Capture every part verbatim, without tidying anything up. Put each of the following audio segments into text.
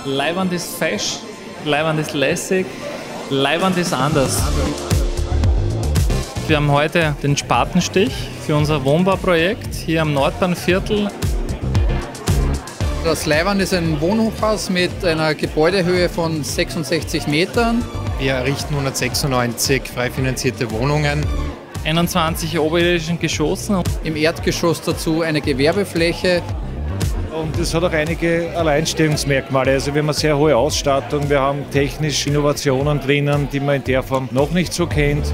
Leiwand ist fesch, Leiwand ist lässig, Leiwand ist anders. Wir haben heute den Spatenstich für unser Wohnbauprojekt hier am Nordbahnviertel. Das Leiwand ist ein Wohnhochhaus mit einer Gebäudehöhe von sechsundsechzig Metern. Wir errichten hundertsechsundneunzig frei finanzierte Wohnungen. einundzwanzig oberirdischen Geschossen. Im Erdgeschoss dazu eine Gewerbefläche. Und es hat auch einige Alleinstellungsmerkmale. Also wir haben eine sehr hohe Ausstattung, wir haben technische Innovationen drinnen, die man in der Form noch nicht so kennt.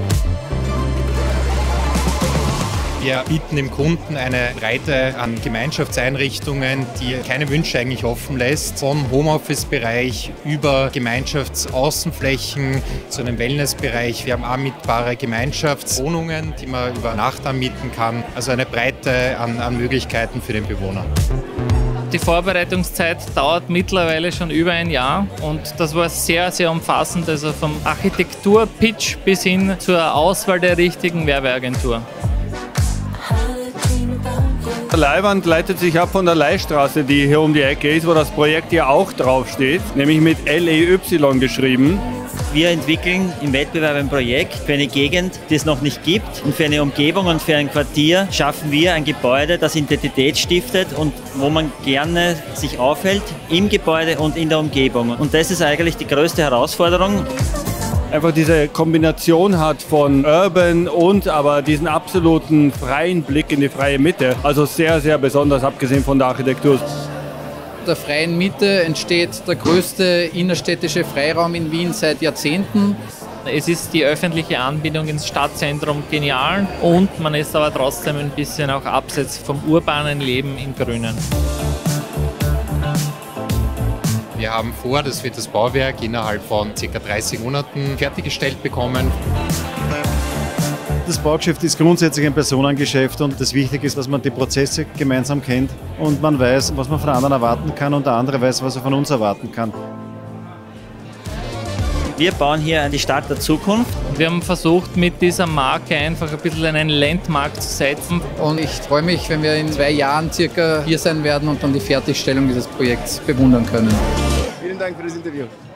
Wir bieten dem Kunden eine Breite an Gemeinschaftseinrichtungen, die keine Wünsche eigentlich offen lässt. Vom Homeoffice-Bereich über Gemeinschaftsaußenflächen zu einem Wellnessbereich. Wir haben anmietbare Gemeinschaftswohnungen, die man über Nacht anmieten kann. Also eine Breite an, an Möglichkeiten für den Bewohner. Die Vorbereitungszeit dauert mittlerweile schon über ein Jahr und das war sehr, sehr umfassend, also vom Architektur-Pitch bis hin zur Auswahl der richtigen Werbeagentur. Der Leiwand leitet sich ab von der Leihstraße, die hier um die Ecke ist, wo das Projekt ja auch draufsteht, nämlich mit L E Y geschrieben. Wir entwickeln im Wettbewerb ein Projekt für eine Gegend, die es noch nicht gibt. Und für eine Umgebung und für ein Quartier schaffen wir ein Gebäude, das Identität stiftet und wo man gerne sich aufhält, im Gebäude und in der Umgebung. Und das ist eigentlich die größte Herausforderung. Einfach diese Kombination hat von Urban und aber diesen absoluten freien Blick in die freie Mitte. Also sehr, sehr besonders, abgesehen von der Architektur. Der freien Mitte entsteht der größte innerstädtische Freiraum in Wien seit Jahrzehnten. Es ist die öffentliche Anbindung ins Stadtzentrum genial und man ist aber trotzdem ein bisschen auch abseits vom urbanen Leben im Grünen. Wir haben vor, dass wir das Bauwerk innerhalb von ca. dreißig Monaten fertiggestellt bekommen. Das Baugeschäft ist grundsätzlich ein Personengeschäft und das Wichtige ist, dass man die Prozesse gemeinsam kennt und man weiß, was man von anderen erwarten kann und der andere weiß, was er von uns erwarten kann. Wir bauen hier die Stadt der Zukunft. Wir haben versucht, mit dieser Marke einfach ein bisschen einen Landmark zu setzen. Und ich freue mich, wenn wir in zwei Jahren circa hier sein werden und dann die Fertigstellung dieses Projekts bewundern können. Vielen Dank für das Interview.